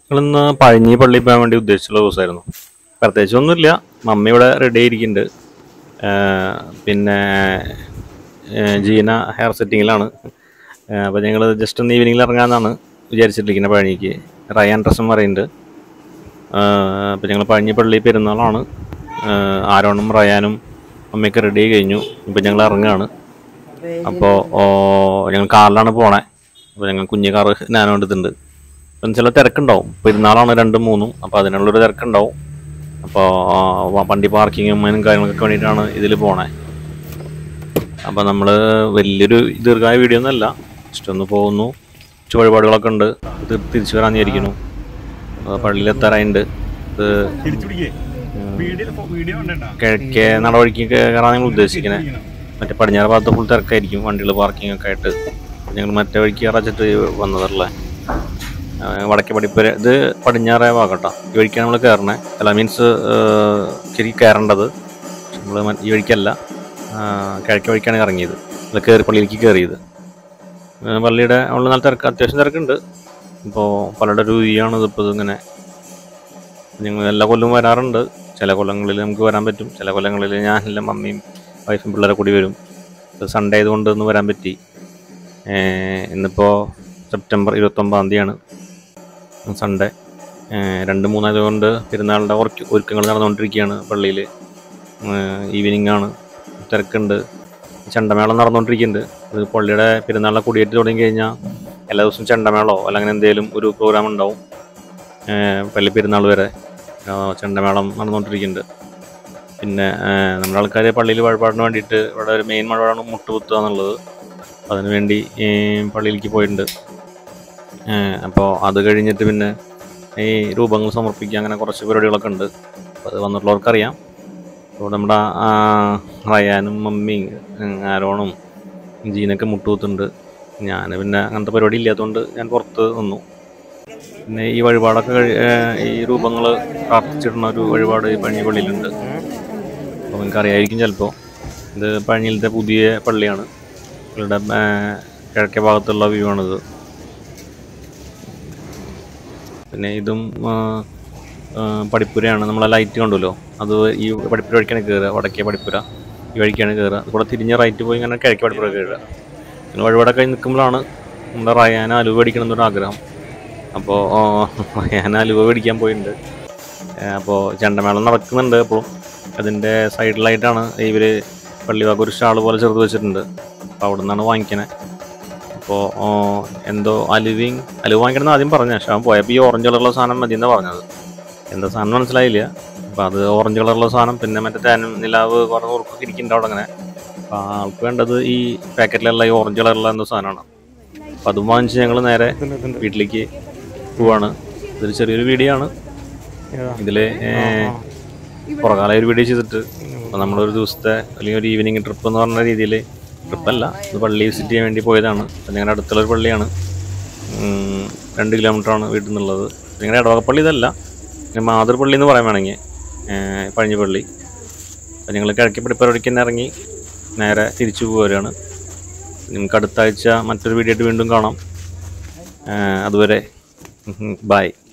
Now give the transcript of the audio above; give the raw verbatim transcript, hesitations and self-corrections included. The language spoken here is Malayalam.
ഞങ്ങളിന്ന് പഴഞ്ഞി പള്ളിയിൽ പോകാൻ വേണ്ടി ഉദ്ദേശിച്ചുള്ള ദിവസമായിരുന്നു. പ്രത്യേകിച്ചൊന്നുമില്ല, മമ്മി ഇവിടെ റെഡി ആയിരിക്കുന്നുണ്ട്. പിന്നെ ജീന ഹെയർ സെറ്റിങ്ങിലാണ്. അപ്പോൾ ഞങ്ങൾ ജസ്റ്റ് ഒന്ന് ഈവനിങ്ങിൽ ഇറങ്ങാമെന്നാണ് വിചാരിച്ചിട്ടിരിക്കുന്നത്. പഴഞ്ഞിക്ക് റയാൻ ഡ്രസ്സും പറയുന്നുണ്ട്. അപ്പോൾ ഞങ്ങൾ പഴഞ്ഞി പള്ളി പെരുന്നാളാണ്. ആരോണും റയാനും അമ്മയൊക്കെ റെഡി ആയി കഴിഞ്ഞു. ഇപ്പോൾ ഞങ്ങൾ ഇറങ്ങുകയാണ്. അപ്പോൾ ഞങ്ങൾ കാറിലാണ് പോണേ. അപ്പോൾ ഞങ്ങൾ കുഞ്ഞു കാറ് നാനോ എടുത്തിട്ടുണ്ട്. അപ്പം ചില തിരക്കുണ്ടാവും, പെരുന്നാളാണ് രണ്ടും മൂന്നും, അപ്പോൾ അതിനുള്ളൊരു തിരക്കുണ്ടാവും. അപ്പോൾ വണ്ടി പാർക്കിങ്ങും അതിനും കാര്യങ്ങളൊക്കെ വേണ്ടിയിട്ടാണ് ഇതിൽ പോണേ. അപ്പോൾ നമ്മൾ വലിയൊരു ദീർഘമായ വീഡിയോ ഒന്നുമല്ല, ജസ്റ്റ് ഒന്ന് പോകുന്നു. കുറച്ച് വഴിപാടുകളൊക്കെ ഉണ്ട്, ഇത് തിരിച്ചു വരാൻ വിചാരിക്കുന്നു. പള്ളിയിലെത്താറായിട്ടുണ്ട്. ഇത് കിഴക്കേ നടവഴിക്ക് കയറാൻ ഞങ്ങൾ ഉദ്ദേശിക്കുന്നത്. മറ്റേ പടിഞ്ഞാറ് ഭാഗത്ത് ഫുൾ തിരക്കായിരിക്കും, വണ്ടികൾ പാർക്കിംഗ് ഒക്കെ ആയിട്ട്. ഞങ്ങൾ മറ്റേ വഴിക്ക് കയറാച്ചിട്ട് വന്നതല്ലേ. വടക്കേ പടിപ്പുര, ഇത് പടിഞ്ഞാറേ ഭാഗട്ടോ. ഈ വഴിക്കാണ് നമ്മൾ കയറണേ. അല്ല, മീൻസ് ശരിക്കും കയറേണ്ടത്. നമ്മൾ ഈ വഴിക്കല്ല, കിഴക്കേ വഴിക്കാണ് ഇറങ്ങിയത്. അത് കയറി പള്ളിയിലേക്ക് കയറിയത്. പള്ളിയുടെ അവിടെ നല്ല തിരക്ക്, അത്യാവശ്യം തിരക്കുണ്ട്. ഇപ്പോൾ പലരുടെ രുചിയാണ് ഇതിപ്പോൾ ഇതിങ്ങനെ. ഞങ്ങൾ എല്ലാ കൊല്ലവും വരാറുണ്ട്. ചില കൊല്ലങ്ങളിൽ നമുക്ക് വരാൻ പറ്റും, ചില കൊല്ലങ്ങളിൽ ഞാനെല്ലാം മമ്മിയും വൈഫും പിള്ളേരെ കൂടി വരും. സൺഡേ ആയതുകൊണ്ട് ഒന്ന് വരാൻ പറ്റി. ഇന്നിപ്പോൾ സെപ്റ്റംബർ ഇരുപത്തൊമ്പതാം തീയതിയാണ്, സൺഡേ. രണ്ട് മൂന്നായതുകൊണ്ട് പെരുന്നാളിൻ്റെ ഒരുക്ക ഒരുക്കങ്ങൾ നടന്നുകൊണ്ടിരിക്കുകയാണ് പള്ളിയിൽ. ഈവനിങ് ആണ്, തിരക്കുണ്ട്. ചെണ്ടമേളം നടന്നുകൊണ്ടിരിക്കുന്നുണ്ട്. അത് പള്ളിയുടെ പെരുന്നാളിനെ കൊടിയേറ്റ് തുടങ്ങി കഴിഞ്ഞാൽ എല്ലാ ദിവസവും ചെണ്ടമേളോ അല്ലെങ്കിൽ എന്തെങ്കിലും ഒരു പ്രോഗ്രാം ഉണ്ടാവും. പള്ളി പെരുന്നാൾ വരെ ചെണ്ടമേളം നടന്നുകൊണ്ടിരിക്കുന്നുണ്ട്. പിന്നെ നമ്മുടെ ആൾക്കാർ പള്ളിയിൽ വഴിപാടിന് വേണ്ടിയിട്ട് ഇവിടെ ഒരു മെയിൻ വഴിപാടാണ് മുട്ടുകുത്തുക എന്നുള്ളത്. അതിനു വേണ്ടി പള്ളിയിലേക്ക് പോയിട്ടുണ്ട്. അപ്പോൾ അത് കഴിഞ്ഞിട്ട് പിന്നെ ഈ രൂപങ്ങൾ സമർപ്പിക്കുക, അങ്ങനെ കുറച്ച് പരിപാടികളൊക്കെ ഉണ്ട്. അപ്പോൾ അത് വന്നിട്ടുള്ളവർക്കറിയാം. അപ്പോൾ നമ്മുടെ റയാനും മമ്മിയും ആരോണും ജീനൊക്കെ മുട്ടുകുത്തുണ്ട്. ഞാൻ പിന്നെ അങ്ങനത്തെ പരിപാടി ഇല്ലാത്തതുകൊണ്ട് ഞാൻ പുറത്ത് നിന്നു. പിന്നെ ഈ വഴിപാടൊക്കെ കഴി ഈ രൂപങ്ങൾ പ്രാർത്ഥിച്ചിടുന്ന ഒരു വഴിപാട് ഈ പഴഞ്ഞി പള്ളിയിലുണ്ട്. അപ്പോൾ നിങ്ങൾക്ക് അറിയായിരിക്കും ചിലപ്പോൾ. ഇത് പഴഞ്ഞിയിലത്തെ പുതിയ പള്ളിയാണ്. പള്ളിയുടെ കിഴക്കേ ഭാഗത്തുള്ള വ്യൂ ആണിത്. പിന്നെ ഇതും പടിപ്പുരയാണ്. നമ്മളെ ലൈറ്റ് കണ്ടുല്ലോ, അത് ഈ പടിപ്പുര വഴിക്കാണ് കയറുക. വടക്കേ പടിപ്പുര ഈ വഴിക്കാണ് കയറുക. അതുകൂടെ തിരിഞ്ഞ് റൈറ്റ് പോയി ഇങ്ങനെ കിഴക്കേ പടിപ്പുര കയറുക. പിന്നെ വഴിപാടൊക്കെ നിൽക്കുമ്പോഴാണ് നമ്മുടെ റയാന അലുവ മേടിക്കണം എന്നൊരു ആഗ്രഹം. അപ്പോൾ റയാന അലുവ മേടിക്കാൻ പോയിട്ടുണ്ട്. അപ്പോൾ ചെണ്ടമേളം നടക്കുന്നുണ്ട് എപ്പോഴും. അതിൻ്റെ സൈഡിലായിട്ടാണ് ഇവർ പള്ളിവാക്ക് ഒരു സ്റ്റാൾ പോലെ ചെറുത് വെച്ചിട്ടുണ്ട്. അപ്പോൾ അവിടെ നിന്നാണ് വാങ്ങിക്കണേ. അപ്പോൾ എന്തോ അലുവയും അലുവ വാങ്ങിക്കണമെന്ന് ആദ്യം പറഞ്ഞു. പക്ഷേ അവൻ പോയപ്പോൾ ഈ ഓറഞ്ച് കളറുള്ള സാധനം മതി എന്നാണ് പറഞ്ഞത്. എന്താ സാധനം മനസ്സിലായില്ല. അപ്പോൾ അത് ഓറഞ്ച് കളറുള്ള സാധനം, പിന്നെ മറ്റേ തേനും നിലാവ് കുറേ ഉറക്കൊക്കെ ഇരിക്കുന്നുണ്ട് അവിടെ അങ്ങനെ. അപ്പോൾ ആൾക്ക് വേണ്ടത് ഈ പാക്കറ്റിലുള്ള ഈ ഓറഞ്ച് കളറുള്ള എന്തോ സാധനമാണ്. അപ്പോൾ അതും വാങ്ങിച്ച് ഞങ്ങൾ നേരെ വീട്ടിലേക്ക് പോവാണ്. ഇതൊരു ചെറിയൊരു വീഡിയോ ആണ്. ഇതിൽ പുറകാല ഒരു വീഡിയോ ചെയ്തിട്ട് അപ്പോൾ നമ്മളൊരു ദിവസത്തെ അല്ലെങ്കിൽ ഒരു ഈവനിങ് ട്രിപ്പ് എന്ന് പറഞ്ഞ രീതിയിൽ, ട്രിപ്പല്ല, ഇത് പള്ളി വിസിറ്റ് ചെയ്യാൻ വേണ്ടി പോയതാണ്. അപ്പം ഞങ്ങളുടെ അടുത്തുള്ളൊരു പള്ളിയാണ്. രണ്ട് കിലോമീറ്ററാണ് വീട്ടിൽ നിന്നുള്ളത്. ഞങ്ങളുടെ ഇടവകപ്പള്ളി ഇതല്ല, മാതൃപള്ളി എന്ന് പറയാൻ വേണമെങ്കിൽ പഴഞ്ഞി പള്ളി. അപ്പം ഞങ്ങൾ കിഴക്കേ പടിപ്പുരയ്ക്ക് തന്നെ ഇറങ്ങി നേരെ തിരിച്ചു പോവുകയാണ്. നിങ്ങൾക്ക് അടുത്ത ആഴ്ച മറ്റൊരു വീഡിയോ ആയിട്ട് വീണ്ടും കാണാം. അതുവരെ ബൈ.